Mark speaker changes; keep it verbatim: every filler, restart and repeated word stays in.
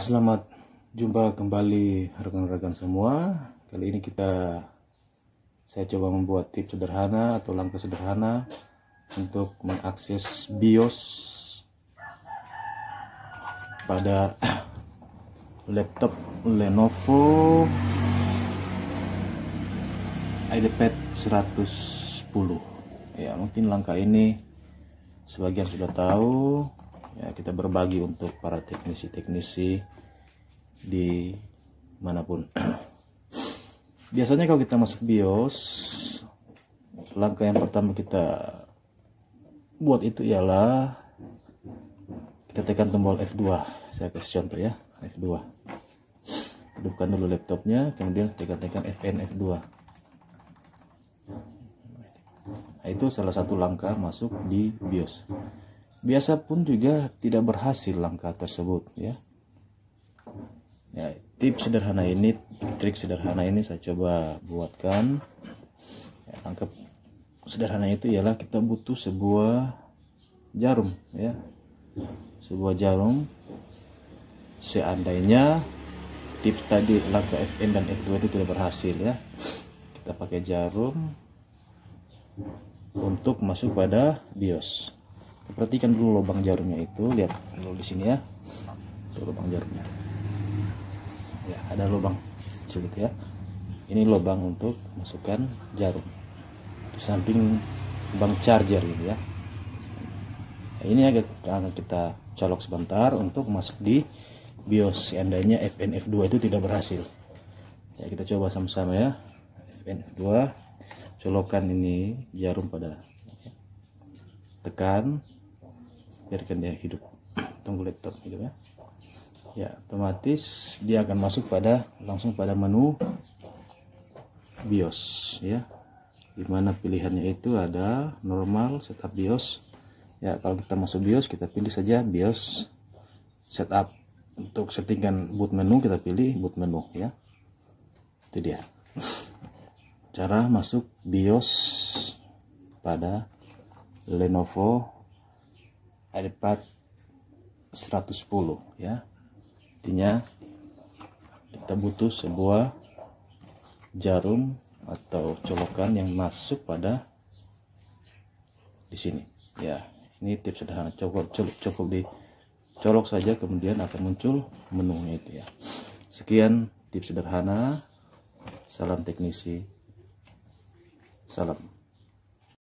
Speaker 1: Selamat jumpa kembali rekan-rekan semua. Kali ini kita saya coba membuat tips sederhana atau langkah sederhana untuk mengakses BIOS pada laptop Lenovo IdeaPad seratus sepuluh. Ya, mungkin langkah ini sebagian sudah tahu. Ya, kita berbagi untuk para teknisi-teknisi di manapun. Biasanya kalau kita masuk BIOS, langkah yang pertama kita buat itu ialah kita tekan tombol F dua. Saya kasih contoh ya, F dua. Hidupkan dulu laptopnya, kemudian tekan-tekan Fn F dua. Nah, itu salah satu langkah masuk di BIOS. Biasa pun juga tidak berhasil langkah tersebut ya. Ya, tips sederhana ini, trik sederhana ini saya coba buatkan. Ya, langkah sederhana itu ialah kita butuh sebuah jarum ya. Sebuah jarum. Seandainya tips tadi langkah Fn dan F dua itu tidak berhasil ya, kita pakai jarum untuk masuk pada BIOS. Perhatikan dulu lubang jarumnya itu, lihat dulu di sini ya. Itu lubang jarumnya. Ya, ada lubang kecil gitu ya. Ini lubang untuk masukkan jarum. Di samping lubang charger gitu ya. Nah, ini agak akan kita colok sebentar untuk masuk di BIOS. Seandainya Fn F dua itu tidak berhasil. Ya, kita coba sama-sama ya. Fn F dua, colokkan ini jarum pada, tekan, biarkan dia hidup, tunggu laptop gitu ya. Ya, otomatis dia akan masuk pada langsung pada menu BIOS ya, dimana pilihannya itu ada normal, setup BIOS ya. Kalau kita masuk BIOS, kita pilih saja BIOS setup. Untuk settingan boot menu kita pilih boot menu ya. Itu dia cara masuk BIOS pada Lenovo IdeaPad seratus sepuluh ya. Intinya kita butuh sebuah jarum atau colokan yang masuk pada di sini ya. Ini tips sederhana, cukup cukup, cukup dicolok saja, kemudian akan muncul menunya itu ya. Sekian tips sederhana. Salam teknisi, salam.